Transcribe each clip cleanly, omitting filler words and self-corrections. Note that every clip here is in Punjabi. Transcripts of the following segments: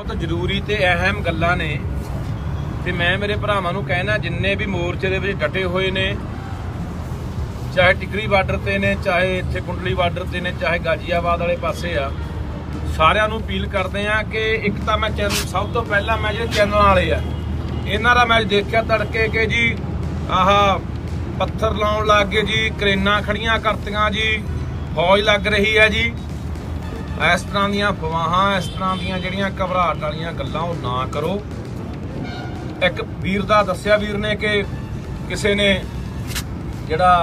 बहुत जरूरी ते अहम गल्लां ने ते मैं मेरे भरावां नूं कहना जिन्ने भी मोर्चे दे विच डटे होए ने चाहे टिकरी बार्डर ते ने चाहे इत्थे कुंडली बार्डर ते ने चाहे गाजियाबाद वाले पासे आ सारिआं नूं अपील करदे आ कि एक तां मैं चैनल सब तो पहला मैं जिहड़े चैनल वाले आ इन्हां दा मैं देखिआ तड़के के जी आह पत्थर लाउण लग गए जी क्रेनां खड़ियां करतियां जी फौज लग रही है जी इस तरह दी अफवाहां इस तरह दी जिहड़ियां घबराहट वालियां गल्लां ओह ना करो। एक वीर दा दस्सिआ वीर ने कि किसी ने जिहड़ा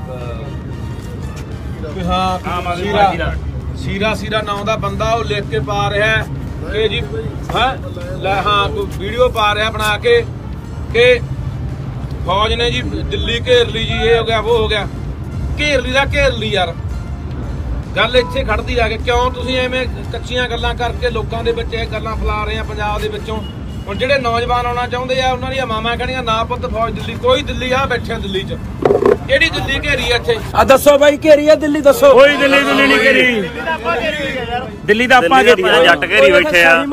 सीरा नाम दा बंदा ओह लिख के पा रहा है कि जी हाँ कोई वीडियो पा रहा बना के कि फौज ने जी दिल्ली घेर ली जी ये हो गया वो हो गया घेर ली दा घेर ली यार गल इत्थे खड़दी आ कि क्यों तुसीं एवें कच्चियां गल्लां करके लोकां दे विच इह गल्लां फैला रहे आ पंजाब दे विचों। हुण जिहड़े नौजवान आउणा चाहुंदे आ उन्हां ਦੀਆਂ मावां कहणीਆਂ ना पुत्त फौज दिल्ली कोई दिल्ली आ बैठे दिल्ली च किहड़ी दिल्ली घेरी आ इत्थे आ दस्सो बाई घेरी आ दिल्ली दस्सो कोई दिल्ली नहीं घेरी दिल्ली दा आपां घेरी आ जट घेरी बैठे आ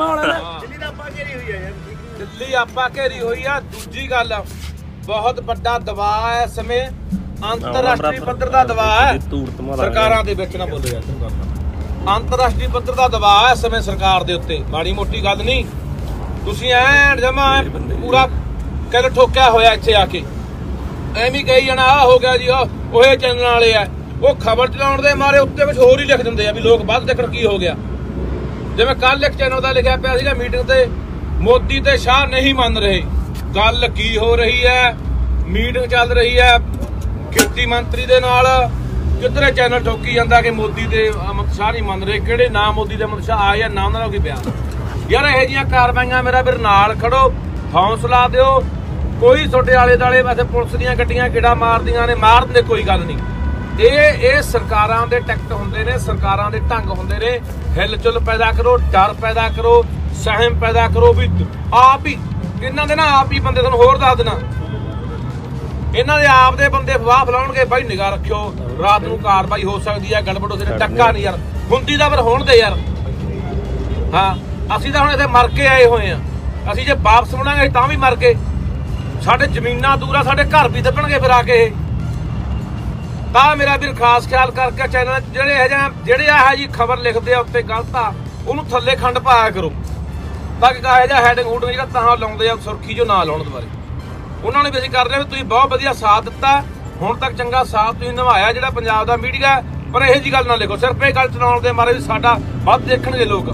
दिल्ली आपां घेरी होई आ। दूजी गल बहुत वड्डा दबाव है इस समय अंतरराष्ट्रीय पद्धर का दबाव है सरकारां दे विच ना बोलो यार अंतरराष्ट्रीय पद्धर का दबाव है इस समय सरकार दे उत्ते माड़ी मोटी गल नहीं तुसीं ऐ जमा पूरा किल ठोकिया होया इत्थे आके एवें ही कही जाना आ हो गया जी ओह चैनल वाले आ वो खबर चलाउण दे मारे उत्ते कुछ होर ही लिख दिंदे आ भी लोग बस देखण की हो गया। जिवें कल एक चैनल दा लिखिआ पिआ सीगा मीटिंग ते मोदी ते शाह नहीं मान रहे गल की हो रही है मीटिंग चल रही है खेती मंत्री दे नाल किधरे चैनल ठोकी जांदा कि मोदी दे अमित शाह नहीं मान रहे किहड़े ना मोदी दे अमित शाह आए या ना उन्हां दा कोई बयान यार इहो जिहियां कारवाईयां मेरा फिर नाल खड़ो हौसला दिओ कोई तुहाडे आले दुआले वैसे पुलिस दीयां गड्डियां गेड़ा मारदियां ने मार दिंदे कोई गल नहीं ਇਹ ਸਰਕਾਰਾਂ ਦੇ ਟੈਕਟ ਹੁੰਦੇ ਨੇ ਸਰਕਾਰਾਂ ਦੇ ਢੰਗ ਹੁੰਦੇ ਨੇ ਹਿਲਚੁਲ ਪੈਦਾ ਕਰੋ ਡਰ ਪੈਦਾ ਕਰੋ ਸਹਿਮ ਪੈਦਾ ਕਰੋ ਵੀ ਆਪ ਹੀ ਇਹਨਾਂ ਦੇ ਨਾ ਆਪ ਹੀ ਬੰਦੇ ਤੁਹਾਨੂੰ ਹੋਰ ਦੱਸ ਦੇਣਾ ਇਹਨਾਂ ਦੇ ਆਪ ਦੇ ਬੰਦੇ ਫਵਾਹ ਫਲਾਉਣਗੇ ਬਾਈ ਨਿਗਾਹ ਰੱਖਿਓ ਰਾਤ ਨੂੰ ਕਾਰਵਾਈ ਹੋ ਸਕਦੀ ਹੈ ਗੜਬੜ ਹੋ ਸਕਦੀ ਟੱਕਾ ਨਹੀਂ ਯਾਰ ਹੁੰਦੀ ਤਾਂ ਫਿਰ ਹੋਣ ਦੇ ਯਾਰ ਹਾਂ ਅਸੀਂ ਤਾਂ ਹੁਣ ਇੱਥੇ ਮਰ ਕੇ ਆਏ ਹੋਏ ਆ ਅਸੀਂ ਜੇ ਵਾਪਸ ਮੁੜਾਂਗੇ ਤਾਂ ਵੀ ਮਰ ਕੇ ਸਾਡੇ ਜ਼ਮੀਨਾਂ ਦੂਰ ਆ ਸਾਡੇ ਘਰ ਵੀ ਦੱਬਣਗੇ ਫਿਰ ਆ ਕੇ ਇਹ ਤਾਂ ਮੇਰਾ ਵੀਰ ਖਾਸ ਖਿਆਲ ਕਰਕੇ ਚੈਨਲ ਜਿਹੜੇ ਆ ਜੀ ਖਬਰ ਲਿਖਦੇ ਆ ਉੱਤੇ ਗਲਤ ਆ ਉਹਨੂੰ ਥੱਲੇ ਖੰਡ ਪਾਇਆ ਕਰੋ ਤਾਂ ਕਿ ਇਹੋ ਜਿਹਾ ਹੈਡਿੰਗ ਹੂਡਿੰਗ ਜਿਹੜਾ ਤਾਂ ਲਾਉਂਦੇ ਆ ਸੁਰਖੀ ਜੋ ਨਾ ਲਾਉਣ ਦੁਬਾਰੇ ਉਹਨਾਂ ਨੇ ਵੀ ਅਸੀਂ ਕਰ ਰਹੇ ਵੀ ਤੁਸੀਂ ਬਹੁਤ ਵਧੀਆ ਸਾਥ ਦਿੱਤਾ ਹੁਣ ਤੱਕ ਚੰਗਾ ਸਾਥ ਤੁਸੀਂ ਨਿਭਾਇਆ ਜਿਹੜਾ ਪੰਜਾਬ ਦਾ ਮੀਡੀਆ ਪਰ ਇਹੋ ਜਿਹੀ ਗੱਲ ਨਾ ਲਿਖੋ ਸਿਰਫ ਇਹ ਗੱਲ ਚਲਾਉਣ ਦੇ ਮਾਰੇ ਵੀ ਸਾਡਾ ਵੱਧ ਦੇਖਣਗੇ ਲੋਕ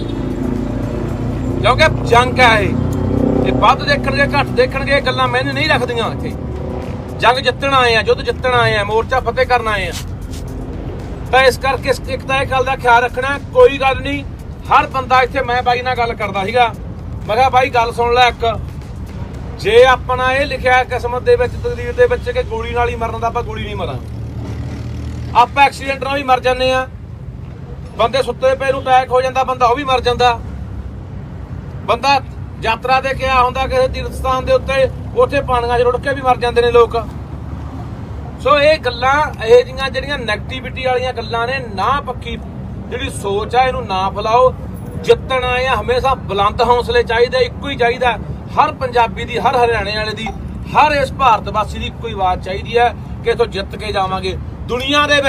ਕਿਉਂਕਿ ਜੰਗ ਹੈ ਇਹ ਵੱਧ ਦੇਖਣਗੇ ਘੱਟ ਦੇਖਣਗੇ ਗੱਲਾਂ ਮੈਨੂੰ ਨਹੀਂ ਰੱਖਦੀਆਂ ਇੱਥੇ जंग जितन आए हैं युद्ध जितन आए हैं मोर्चा फतेह करना आए हैं तो इस करके एक तो यह गल का ख्याल रखना कोई गल नहीं हर बंदा इत्थे मैं बाई नाल गल करदा सीगा मैं कहा बाई गल सुन लै एक जे अपना ये लिखिआ किस्मत दे विच तकदीर दे विच कि गोली नाल ही मरन दा आपां गोली नहीं मरां आपां एक्सीडेंट नाल भी मर जांदे आ बंदे सुत्ते पे नूं अटैक हो जांदा बंदा वो भी मर जांदा बंदा यात्रा ते क्या हुंदा किसी तीर्थ स्थान दे उत्ते ਉੱਥੇ ਪਾਣੀਆਂ 'ਚ ਰੁੜ ਕੇ ਵੀ ਮਰ ਜਾਂਦੇ ਨੇ ਲੋਕ ਸੋ ਇਹ ਗੱਲਾਂ ਇਹ ਜਿਹੀਆਂ ਜਿਹੜੀਆਂ ਨੈਗੇਟਿਵਿਟੀ ਵਾਲੀਆਂ ਗੱਲਾਂ ਨੇ ਨਾ ਪੱਕੀ ਜਿਹੜੀ ਸੋਚ ਆ ਇਹਨੂੰ ਨਾ ਫੈਲਾਓ ਜਿੱਤਣ ਆਏ ਆ ਹਮੇਸ਼ਾ ਬੁਲੰਦ ਹੌਸਲੇ ਚਾਹੀਦੇ ਇੱਕੋ ਹੀ ਚਾਹੀਦਾ ਹਰ ਪੰਜਾਬੀ ਦੀ ਹਰ ਹਰਿਆਣੇ ਵਾਲੇ ਦੀ ਹਰ ਇਸ ਭਾਰਤ ਵਾਸੀ ਦੀ ਇੱਕੋ ਹੀ ਆਵਾਜ਼ ਚਾਹੀਦੀ ਹੈ ਕਿ ਇੱਥੋਂ ਜਿੱਤ ਕੇ ਜਾਵਾਂਗੇ ਦੁਨੀਆ ਦੇ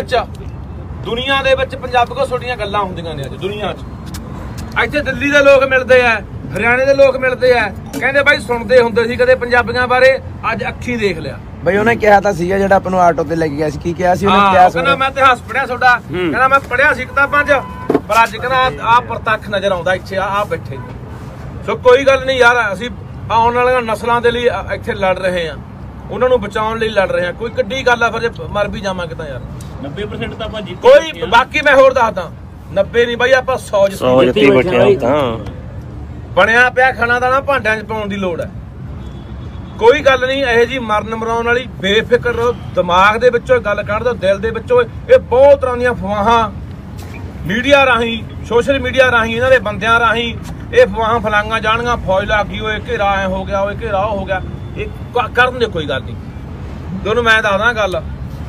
ਵਿੱਚ ਪੰਜਾਬੀ ਕੋਲ ਛੋਟੀਆਂ ਗੱਲਾਂ ਹੁੰਦੀਆਂ ਨੇ ਅੱਜ ਦੁਨੀਆ 'ਚ ਇੱਥੇ ਦਿੱਲੀ ਦੇ ਲੋਕ ਮਿਲਦੇ ਆ हरियाणे के लोग मिलते हैं कहते भाई सुनते होंगे सी कदे पंजाबियां बारे अज अखी देख लिया भाई उन्हें कहा था सीगा जेड़ा अपन ऑटो ते लेके गया सी की कहा सी उन्हें क्या कहना मैं इतिहास पढ़िया ਤੁਹਾਡਾ कहना मैं पढ़िया सी किताबां च पर अज कहना आ प्रतख नजर आउंदा इत्थे आ बैठे सो कोई गल नहीं यार ਅਸੀਂ ਆਉਣ ਵਾਲੀਆਂ ਨਸਲਾਂ ਦੇ ਲਈ ਇੱਥੇ ਲੜ ਰਹੇ ਹਾਂ ਉਹਨਾਂ ਨੂੰ ਬਚਾਉਣ ਲਈ ਲੜ ਰਹੇ ਹਾਂ ਕੋਈ ਕਿੱਡੀ ਗੱਲ ਆ ਫਿਰ ਜੇ ਮਰ ਵੀ ਜਾਵਾਂਗੇ ਤਾਂ ਯਾਰ 90% ਤਾਂ ਆਪਾਂ ਜਿੱਤ ਕੋਈ ਬਾਕੀ ਮੈਂ ਹੋਰ ਦੱਸਦਾ 90 ਨਹੀਂ ਬਾਈ ਆਪਾਂ 100 ਜਿੱਤੀ ਬੈਠੇ ਆ ਤਾਂ ਬਣਿਆ ਪਿਆ ਖਾਣਾ ਦਾਣਾ ਭਾਂਡਿਆਂ 'ਚ ਪਾਉਣ ਦੀ ਲੋੜ ਹੈ ਕੋਈ ਗੱਲ ਨਹੀਂ ਇਹੋ ਜੀ ਮਰਨ ਮਰਾਉਣ ਵਾਲੀ ਬੇਫਿਕਰ ਰਹੋ ਦਿਮਾਗ ਦੇ ਵਿੱਚੋਂ ਗੱਲ ਕੱਢ ਦਿਓ ਦਿਲ ਦੇ ਵਿੱਚੋਂ ਇਹ ਬਹੁਤ ਤਰ੍ਹਾਂ ਦੀਆਂ ਅਫਵਾਹਾਂ ਮੀਡੀਆ ਰਾਹੀਂ ਸੋਸ਼ਲ ਮੀਡੀਆ ਰਾਹੀਂ ਇਹਨਾਂ ਦੇ ਬੰਦਿਆਂ ਰਾਹੀਂ ਇਹ ਅਫਵਾਹਾਂ ਫਲਾਈਆਂ ਜਾਣਗੀਆਂ ਫੌਜ ਲੱਗ ਗਈ ਹੋਏ ਘੇਰਾ ਐ ਹੋ ਗਿਆ ਹੋਏ ਘੇਰਾ ਹੋ ਗਿਆ ਇਹ ਕਰਨ ਦੇ ਕੋਈ ਗੱਲ ਨਹੀਂ ਤੁਹਾਨੂੰ ਮੈਂ ਦੱਸਦਾ ਗੱਲ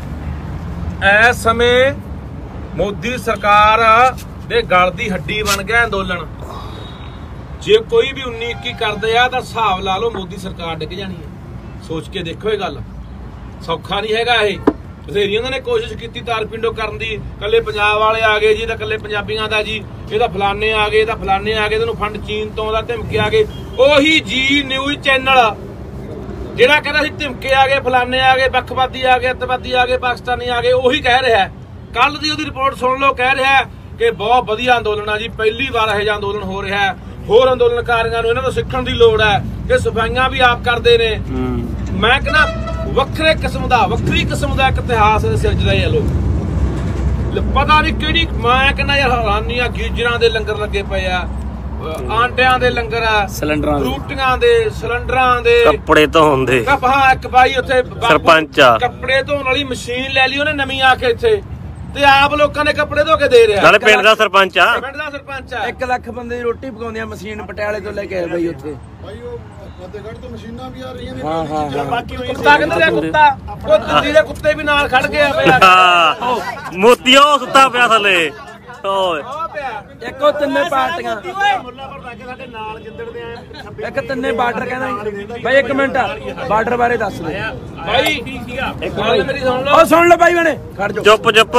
ਇਸ ਸਮੇਂ ਮੋਦੀ ਸਰਕਾਰ ਦੇ ਗਲ ਦੀ ਹੱਡੀ ਬਣ ਗਿਆ ਅੰਦੋਲਨ ਜੇ ਕੋਈ ਵੀ 19-21 ਕਰਦੇ ਆ ਤਾਂ ਹਿਸਾਬ ਲਾ ਲਓ ਮੋਦੀ ਸਰਕਾਰ ਡਿੱਗ ਜਾਣੀ ਹੈ। ਸੋਚ ਕੇ ਦੇਖੋ, ਇਹ ਗੱਲ ਸੌਖਾ ਨਹੀਂ ਹੈਗਾ। ਇਹ ਬਥੇਰੀ ਉਹਨਾਂ ਨੇ ਕੋਸ਼ਿਸ਼ ਕੀਤੀ ਤਾਰਪਿੰਡੋ ਕਰਨ ਦੀ, ਕੱਲੇ ਪੰਜਾਬ ਵਾਲੇ ਆ ਗਏ ਜੀ ਤਾਂ ਕੱਲੇ ਪੰਜਾਬੀਆਂ ਦਾ ਜੀ, ਇਹ ਤਾਂ ਫਲਾਨੇ ਆ ਗਏ, ਤਾਂ ਫਲਾਨੇ ਆ ਗਏ, ਇਹਨੂੰ ਫੰਡ ਚੀਨ ਤੋਂ ਦਾ ਧਮਕੇ ਆ ਗਏ। ਉਹੀ ਜੀ ਨਿਊਜ਼ ਚੈਨਲ ਜਿਹੜਾ ਕਹਿੰਦਾ ਸੀ ਧਮਕੇ ਆ ਗਏ, ਫਲਾਨੇ ਆ ਗਏ, ਵੱਖਵਾਦੀ ਆ ਗਏ, ਅੱਤਵਾਦੀ ਆ ਗਏ, ਪਾਕਿਸਤਾਨੀ ਆ ਗਏ, ਉਹੀ ਕਹਿ ਰਿਹਾ। ਕੱਲ ਦੀ ਉਹਦੀ ਰਿਪੋਰਟ ਸੁਣ ਲਓ, ਕਹਿ ਰਿਹਾ ਕਿ ਬਹੁਤ ਵਧੀਆ ਅੰਦੋਲਨ ਆ ਜੀ, ਪਹਿਲੀ ਵਾਰ ਇਹੋ ਜਿਹਾ ਅੰਦੋਲਨ ਹੋ ਰਿਹਾ ਹੈ। ਹੋਰ ਅੰਦੋਲਨਕਾਰੀਆਂ ਨੂੰ ਇਹਨਾਂ ਤੋਂ ਸਿੱਖਣ ਦੀ ਲੋੜ ਹੈ ਕਿ ਸਫਾਈਆਂ ਵੀ ਆਪ ਕਰਦੇ ਨੇ। ਮੈਂ ਕਹਿੰਦਾ ਵੱਖਰੀ ਕਿਸਮ ਦਾ ਇੱਕ ਇਤਿਹਾਸ ਸਿਰਜ ਰਹੇ ਆ ਲੋਕ। ਪਤਾ ਨਹੀਂ ਕਿਹੜੀ, ਮੈਂ ਕਹਿੰਦਾ ਯਾਰ ਹੈਰਾਨੀਆਂ, ਗੀਜਰਾਂ ਦੇ ਲੰਗਰ ਲੱਗੇ ਪਏ ਆ, ਆਂਡਿਆਂ ਦੇ ਲੰਗਰ ਆ, ਸਿਲੰਡਰਾਂ, ਰੋਟੀਆਂ ਦੇ, ਸਿਲੰਡਰਾਂ ਦੇ, ਕੱਪੜੇ ਧੋਣ ਦੇ। ਹਾਂ, ਇੱਕ ਬਾਈ ਉੱਥੇ ਸਰਪੰਚ ਆ, ਕੱਪੜੇ ਧੋਣ ਵਾਲੀ ਮਸ਼ੀਨ ਲੈ ਲਈ ਉਹਨੇ ਨਵੀਂ ਆ ਕੇ ਇੱਥੇ, ਤੇ ਆਪ ਲੋਕਾਂ ਨੇ ਕੱਪੜੇ ਧੋ ਕੇ ਦੇ ਰਿਹਾ। ਨਾਲੇ ਪਿੰਡ ਦਾ ਸਰਪੰਚ ਆ। 1 ਲੱਖ ਬੰਦੇ ਦੀ ਰੋਟੀ ਪਕਾਉਂਦੀ ਆ ਮਸ਼ੀਨ, ਪਟਿਆਲੇ ਤੋਂ ਲੈ ਕੇ ਆਏ ਬਾਈ ਉੱਥੇ। ਫਤਿਹਗੜ੍ਹ ਤੋਂ ਮਸ਼ੀਨਾਂ ਵੀ ਆ ਰਹੀਆਂ ਨੇ। ਹਾਂ ਬਾਕੀ ਕੁੱਤਾ ਕਹਿੰਦੇ ਆ, ਕੁੱਤਾ ਉਹ ਦਿੱਲੀ ਦੇ ਕੁੱਤੇ ਵੀ ਨਾਲ ਖੜ ਗਏ ਆ। ਮੋਤੀਓ ਸੁੱਤਾ ਪਿਆ ਥੱਲੇ। ਓਏ ਇੱਕੋ ਤਿੰਨੇ ਪਾਰਟੀਆਂ, ਇੱਕ ਤਿੰਨੇ ਬਾਰਡਰ ਕਹਿੰਦਾ ਬਾਈ। 1 ਮਿੰਟ ਬਾਰਡਰ ਬਾਰੇ ਦੱਸ ਦੇ ਬਾਈ, ਮੇਰੀ ਸੁਣ ਲਓ। ਉਹ ਸੁਣ ਲਓ ਬਾਈ ਬਣੇ, ਖੜ ਜਾ ਚੁੱਪ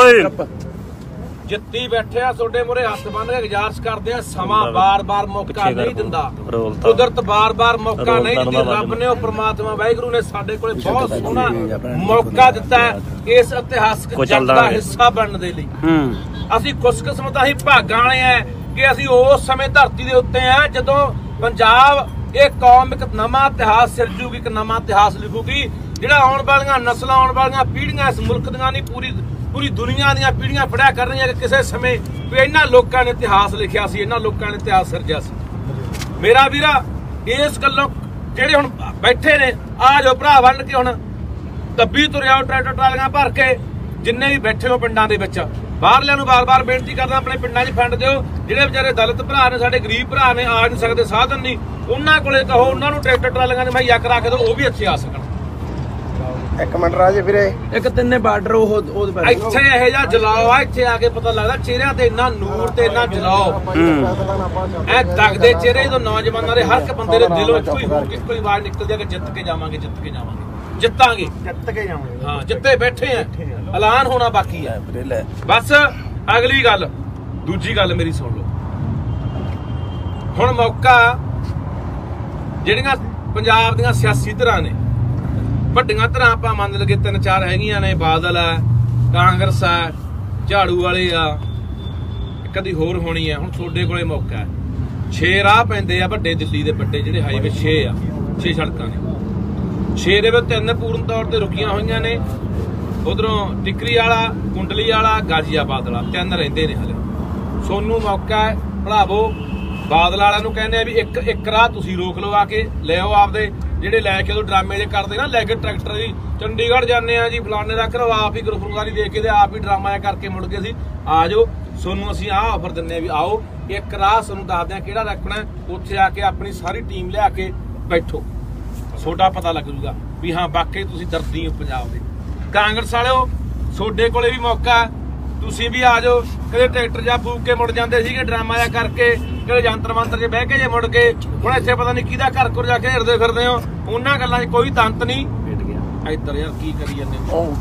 ਜਿੱਤੀ ਬੈਠੇ ਆ, ਤੁਹਾਡੇ ਮੂਹਰੇ ਹੱਥ ਬੰਨ ਕੇ ਗੁਜ਼ਾਰਿਸ਼ ਕਰਦੇ ਆ, ਸਮਾਂ ਬਾਰ-ਬਾਰ ਮੌਕਾ ਨਹੀਂ ਦਿੰਦਾ, ਕੁਦਰਤ ਬਾਰ-ਬਾਰ ਮੌਕਾ ਨਹੀਂ ਦਿੰਦੀ। ਰੱਬ ਨੇ, ਉਹ ਪ੍ਰਮਾਤਮਾ ਵਾਹਿਗੁਰੂ ਨੇ ਸਾਡੇ ਕੋਲੇ ਬਹੁਤ ਸੋਹਣਾ ਮੌਕਾ ਦਿੱਤਾ ਇਸ ਇਤਿਹਾਸਕ ਜੰਗ ਦਾ ਹਿੱਸਾ ਬਣਨ ਦੇ ਲਈ। ਅਸੀਂ ਖੁਸ਼ਕਿਸਮਤ, ਅਸੀਂ ਭਾਗਾਂ ਵਾਲੇ ਆ ਕਿ ਅਸੀਂ ਉਸ ਸਮੇਂ ਧਰਤੀ ਦੇ ਉੱਤੇ ਆ ਜਦੋਂ ਪੰਜਾਬ ਇਹ ਕੌਮ ਇੱਕ ਨਵਾਂ ਇਤਿਹਾਸ ਸਿਰਜੂਗੀ, ਇੱਕ ਨਵਾਂ ਇਤਿਹਾਸ ਲਿਖੂਗੀ, ਜਿਹੜਾ ਆਉਣ ਵਾਲੀਆਂ ਨਸਲਾਂ, ਆਉਣ ਵਾਲੀਆਂ ਪੀੜ੍ਹੀਆਂ, ਇਸ ਮੁਲਕ ਦੀਆਂ ਨਹੀਂ ਪੂਰੀ ਦੁਨੀਆ ਦੀਆਂ ਪੀੜ੍ਹੀਆਂ ਪੜਿਆ ਕਰ ਰਹੀਆਂ ਕਿ ਕਿਸੇ ਸਮੇਂ ਵੀ ਇਹਨਾਂ ਲੋਕਾਂ ਨੇ ਇਤਿਹਾਸ ਲਿਖਿਆ ਸੀ, ਇਹਨਾਂ ਲੋਕਾਂ ਨੇ ਇਤਿਹਾਸ ਸਿਰਜਿਆ ਸੀ। ਮੇਰਾ ਵੀਰਾ, ਇਸ ਗੱਲੋਂ ਜਿਹੜੇ ਹੁਣ ਬੈਠੇ ਨੇ, ਆ ਜਾਓ ਭਰਾ ਬਣ ਕੇ ਹੁਣ ਦੱਬੀ ਤੁਰਿਆਓ, ਟਰੈਕਟਰ ਟਰਾਲੀਆਂ ਭਰ ਕੇ, ਜਿੰਨੇ ਵੀ ਬੈਠੇ ਹੋ ਪਿੰਡਾਂ ਦੇ ਵਿੱਚ, ਬਾਹਰਲਿਆਂ ਨੂੰ ਬਾਰ-ਬਾਰ ਬੇਨਤੀ ਕਰਦਾ ਆਪਣੇ ਪਿੰਡਾਂ 'ਚ ਫੰਡ ਦਿਓ। ਜਿਹੜੇ ਵਿਚਾਰੇ ਦਲਿਤ ਭਰਾ ਨੇ, ਸਾਡੇ ਗਰੀਬ ਭਰਾ ਨੇ, ਆ ਨਹੀਂ ਸਕਦੇ, ਸਾਧਨ ਨਹੀਂ, ਉਹਨਾਂ ਕੋਲੇ ਕਹੋ ਉਹਨਾਂ ਨੂੰ ਟਰੈਕਟਰ ਟਰਾਲੀਆਂ ਦੇ ਮੁਹੱਈਆ ਕਰਾ ਕੇ ਦਿਓ, ਉਹ ਵੀ ਇੱਥੇ ਆ ਸਕਣ। 1 ਮਿੰਟ ਰਾਜੇ ਵੀਰੇ, ਇੱਕ ਤਿੰਨੇ ਬਾਰਡਰ ਉਹ ਇੱਥੇ ਇਹੋ ਜਿਹਾ ਜਲਾਓ ਆ, ਇੱਥੇ ਆ ਕੇ ਪਤਾ ਲੱਗਦਾ ਚਿਹਰਿਆਂ ਤੇ ਇੰਨਾ ਨੂਰ ਤੇ ਇੰਨਾ ਜਲਾਓ, ਐ ਦਗਦੇ ਚਿਹਰੇ ਜਦੋਂ ਨੌਜਵਾਨਾਂ ਦੇ, ਹਰ ਇੱਕ ਬੰਦੇ ਦੇ ਦਿਲੋਂ ਇੱਕੋ ਹੀ ਆਵਾਜ਼ ਨਿਕਲਦੀ ਹੈ ਕਿ ਜਿੱਤ ਕੇ ਜਾਵਾਂਗੇ, ਜਿੱਤਾਂਗੇ, ਹਾਂ, ਜਿੱਤੇ ਬੈਠੇ ਆ, ਐਲਾਨ ਹੋਣਾ ਬਾਕੀ ਹੈ ਬਸ। ਅਗਲੀ ਗੱਲ, ਦੂਜੀ ਗੱਲ ਮੇਰੀ ਸੁਣ ਲਓ। ਹੁਣ ਮੌਕਾ, ਜਿਹੜੀਆਂ ਪੰਜਾਬ ਦੀਆਂ ਸਿਆਸੀ ਧਿਰਾਂ ਨੇ, ਵੱਡੀਆਂ ਧਿਰਾਂ ਆਪਾਂ ਮੰਨ ਲਈਏ 3-4 ਹੈਗੀਆਂ ਨੇ, ਬਾਦਲ ਆ, ਕਾਂਗਰਸ ਆ, ਝਾੜੂ ਵਾਲੇ ਆ, ਕਦੀ ਹੋਰ ਹੋਣੀ ਹੈ। ਹੁਣ ਤੁਹਾਡੇ ਕੋਲੇ ਮੌਕਾ ਹੈ। 6 ਰਾਹ ਪੈਂਦੇ ਆ ਵੱਡੇ, ਦਿੱਲੀ ਦੇ ਵੱਡੇ ਜਿਹੜੇ ਹਾਈਵੇ 6 ਆ, 6 ਸੜਕਾਂ ਨੇ। 6 ਦੇ ਵਿੱਚ 3 ਪੂਰਨ ਤੌਰ ਤੇ ਰੁਕੀਆਂ ਹੋਈਆਂ ਨੇ, ਉਧਰੋਂ ਟਿਕਰੀ ਵਾਲਾ, ਕੁੰਡਲੀ ਵਾਲਾ, ਗਾਜ਼ੀਆਬਾਦ ਵਾਲਾ, 3 ਰਹਿੰਦੇ ਨੇ ਹਲੇ। ਸੋਨੂੰ ਮੌਕਾ ਹੈ ਭਰਾਵੋ। ਬਾਦਲ ਵਾਲਿਆਂ ਨੂੰ ਕਹਿੰਦੇ ਆ ਵੀ ਇੱਕ ਰਾਹ ਤੁਸੀਂ ਰੋਕ ਲਓ, ਆ ਕੇ ਲੈ ਆਓ ਆਪਦੇ ਜਿਹੜੇ ਲੈ ਕੇ ਉਹ ਡਰਾਮੇ ਜੇ ਕਰਦੇ ਨਾ, ਲੈ ਕੇ ਟਰੈਕਟਰ ਜੀ ਚੰਡੀਗੜ੍ਹ ਜਾਂਦੇ ਆ ਜੀ, ਫਲਾਣੇ ਦਾ ਕਰੋ, ਆਪ ਹੀ ਗ੍ਰਿਫਤਾਰੀ ਦੇ ਕੇ ਤੇ ਆਪ ਹੀ ਡਰਾਮਾ ਕਰਕੇ ਮੁੜ ਗਏ ਸੀ। ਆ ਜਾਓ, ਸੋਨੂੰ ਅਸੀਂ ਆਹ ਆਫਰ ਦਿੰਦੇ ਆ ਵੀ ਆਓ, ਇੱਕ ਰਾਹ ਤੁਹਾਨੂੰ ਦੱਸਦੇ ਆ ਕਿਹੜਾ ਰੱਖਣਾ, ਉੱਥੇ ਆ ਕੇ ਆਪਣੀ ਸਾਰੀ ਟੀਮ ਲਿਆ ਕੇ ਬੈਠੋ, ਤੁਹਾਡਾ ਪਤਾ ਲੱਗ ਜੂਗਾ ਵੀ ਹਾਂ ਵਾਕਈ ਤੁਸੀਂ ਦਰਦੀ ਹੋ ਪੰਜਾਬ ਦੇ। ਕਾਂਗਰਸ ਵਾਲਿਓ, ਤੁਹਾਡੇ ਕੋਲੇ ਵੀ ਮੌਕਾ, ਤੁਸੀਂ ਵੀ ਆ ਜਾਓ। ਕਦੇ ਟਰੈਕਟਰ ਜਾਂ ਫੂਕ ਕੇ ਮੁੜ ਜਾਂਦੇ ਸੀਗੇ ਡਰਾਮਾ ਜਿਹਾ ਕਰਕੇ, ਕਦੇ ਜੰਤਰ ਮੰਤਰ 'ਚ ਬਹਿ ਕੇ ਜੇ ਮੁੜ ਗਏ। ਹੁਣ ਇੱਥੇ ਪਤਾ ਨਹੀਂ ਕਿਹਦਾ ਘਰ ਜਾ ਕੇ ਹਿਰਦੇ ਫਿਰਦੇ ਹੋ। ਉਹਨਾਂ ਗੱਲਾਂ 'ਚ ਕੋਈ ਤੰਤ ਨਹੀਂ। ਇੱਧਰ ਯਾਰ ਕੀ ਕਰੀ ਜਾਂਦੇ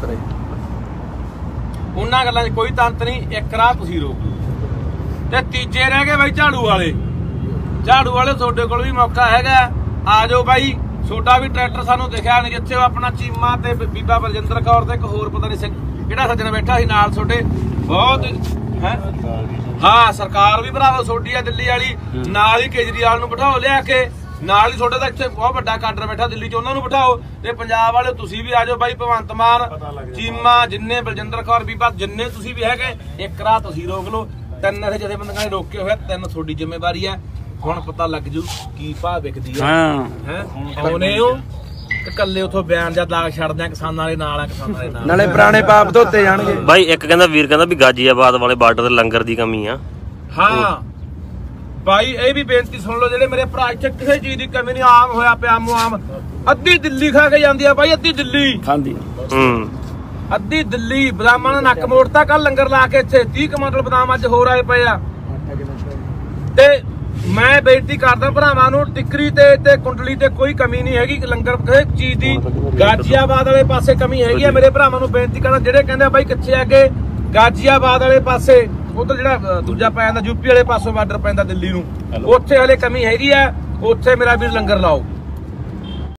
ਉਹਨਾਂ ਗੱਲਾਂ 'ਚ ਕੋਈ ਤੰਤ ਨਹੀਂ। ਇੱਕ ਰਾਹ ਤੁਸੀਂ ਰੋਕ ਲਓ। ਤੇ ਤੀਜੇ ਰਹਿ ਗਏ ਬਾਈ ਝਾੜੂ ਵਾਲੇ। ਝਾੜੂ ਵਾਲੇ ਤੁਹਾਡੇ ਕੋਲ ਵੀ ਮੌਕਾ ਹੈਗਾ, ਆ ਜਾਓ ਬਾਈ। ਛੋਟਾ ਵੀ ਟਰੈਕਟਰ ਸਾਨੂੰ ਦਿਖਿਆ ਨਹੀਂ, ਜਿੱਥੇ ਉਹ ਆਪਣਾ ਚੀਮਾ ਤੇ ਬੀਬਾ ਬਲਜਿੰਦਰ ਕੌਰ ਤੇ ਇੱਕ ਹੋਰ ਪਤਾ ਨਹੀਂ ਕਿਹੜਾ ਸੱਜਣ ਬੈਠਾ ਸੀ ਨਾਲ ਤੁਹਾਡੇ, ਬਹੁਤ ਹੈ। ਹਾਂ, ਸਰਕਾਰ ਵੀ ਭਰਾਵੋ ਤੁਹਾਡੀ ਆ ਦਿੱਲੀ ਵਾਲੀ, ਨਾਲ ਹੀ ਕੇਜਰੀਵਾਲ ਨੂੰ ਬਿਠਾਓ ਲਿਆ ਕੇ, ਨਾਲ ਹੀ ਤੁਹਾਡੇ ਦਾ ਇੱਥੇ ਬਹੁਤ ਵੱਡਾ ਕਾਡਰ ਬੈਠਾ ਦਿੱਲੀ 'ਚ, ਉਹਨਾਂ ਨੂੰ ਬਿਠਾਓ। ਤੇ ਪੰਜਾਬ ਵਾਲੇ ਤੁਸੀਂ ਵੀ ਆ ਜਾਓ ਬਾਈ, ਭਗਵੰਤ ਮਾਨ, ਚੀਮਾ, ਜਿੰਨੇ ਬਲਜਿੰਦਰ ਕੌਰ ਬੀਬਾ, ਜਿੰਨੇ ਤੁਸੀਂ ਵੀ ਹੈਗੇ, ਇੱਕ ਰਾਹ ਤੁਸੀਂ ਰੋਕ ਲਓ। 3 ਇੱਥੇ ਜਥੇਬੰਦੀਆਂ ਨੇ ਰੋਕੇ ਹੋਇਆ, 3 ਤੁਹਾਡੀ ਜ਼ਿੰਮੇਵਾਰੀ ਹੈ। ਹੁਣ ਪਤਾ ਲੱਗ ਜੂ ਕੀ ਭਾਅ ਵਿਕਦੀ ਹੈ। ਆਉਨੇ ਹੋ ਇਕੱਲੇ ਉਥੋਂ ਬਿਆਨ ਜਾਂ ਦਾਗ ਛੱਡਦੇ ਆ, ਕਿਸਾਨਾਂ ਦੇ ਨਾਲ ਆ, ਕਿਸਾਨਾਂ ਦੇ ਨਾਲ, ਨਾਲੇ ਪੁਰਾਣੇ ਪਾਪ ਧੋਤੇ ਜਾਣਗੇ। ਬਾਈ ਇੱਕ ਕਹਿੰਦਾ ਵੀਰ ਕਹਿੰਦਾ ਵੀ ਗਾਜ਼ੀਆਬਾਦ ਵਾਲੇ ਬਾਰਡਰ ਤੇ ਲੰਗਰ ਦੀ ਕਮੀ ਆ। ਹਾਂ ਬਾਈ, ਇਹ ਵੀ ਬੇਨਤੀ ਸੁਣ ਲਓ ਜਿਹੜੇ ਮੇਰੇ ਭਰਾ, ਇੱਥੇ ਕਿਸੇ ਚੀਜ਼ ਦੀ ਕਮੀ ਨਹੀਂ। ਆਮ ਹੋਇਆ ਪਿਆ, ਆਮ ਅੱਧੀ ਦਿੱਲੀ ਖਾ ਕੇ ਜਾਂਦੀ ਆ ਬਾਈ, ਅੱਧੀ ਦਿੱਲੀ ਖਾਂਦੀ, ਅੱਧੀ ਦਿੱਲੀ। ਬਦਾਮਾਂ ਦਾ ਨੱਕ ਮੋੜਤਾ ਕੱਲ ਲੰਗਰ ਲਾ ਕੇ। ਇੱਥੇ 30 ਕੁਇੰਟਲ ਬਦਾਮ ਅੱਜ ਹੋਰ ਆਏ ਪਏ ਆ। ਤੇ ਮੈਂ ਬੇਨਤੀ ਕਰਦਾ ਭਰਾਵਾਂ ਨੂੰ, ਟਿੱਕਰੀ ਤੇ ਕੁੰਡਲੀ ਤੇ ਕੋਈ ਕਮੀ ਨਹੀਂ ਹੈਗੀ, ਲੰਗਰ ਕਿਸੇ ਚੀਜ਼ ਦੀ। ਗਾਜੀਆਬਾਦ ਵਾਲੇ ਪਾਸੇ ਕਮੀ ਹੈਗੀ ਆ, ਮੇਰੇ ਭਰਾਵਾਂ ਨੂੰ ਬੇਨਤੀ ਕਰਦਾ ਜਿਹੜੇ ਕਹਿੰਦੇ ਆ ਬਾਈ ਕਿੱਥੇ ਅੱਗੇ ਗਾਜੀਆਬਾਦ ਵਾਲੇ ਪਾਸੇ, ਉਧਰ ਜਿਹੜਾ ਦੂਜਾ ਪੈ ਜਾਂਦਾ ਯੂਪੀ ਵਾਲੇ ਪਾਸੋਂ ਬਾਰਡਰ ਪੈਂਦਾ ਦਿੱਲੀ ਨੂੰ, ਉੱਥੇ ਹਲੇ ਕਮੀ ਹੈਗੀ ਆ, ਉੱਥੇ ਮੇਰਾ ਵੀਰ ਲੰਗਰ ਲਾਓ।